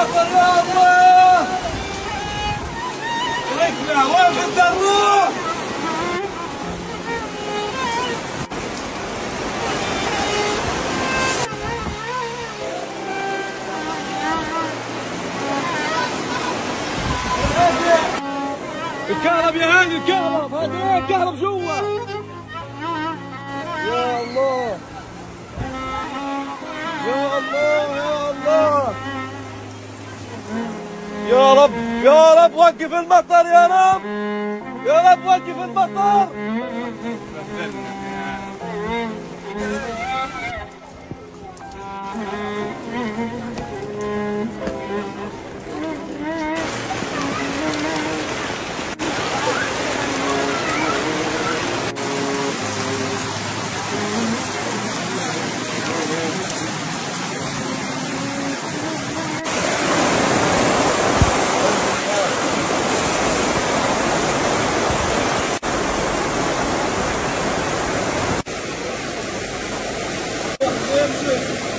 يا الله ركبة وين بدنا نروح؟ الكهرب يا هادي الكهرب، هادي ايه الكهرب جوا. يا الله يا الله يا الله يا رب يا رب وقف المطر يا رب يا رب وقف المطر. Yes, sir.